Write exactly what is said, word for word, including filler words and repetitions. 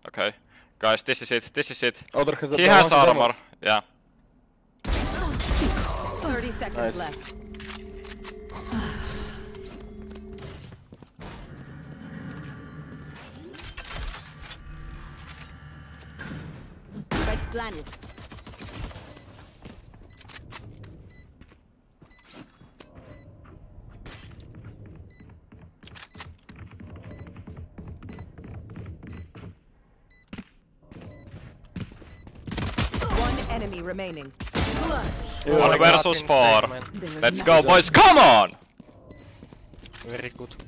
Okay. Guys, this is it. This is it. Other has He has armor. Yeah. thirty seconds Nice. left. Right planet. One enemy remaining. One versus four. Let's go, boys. Come on! Very good.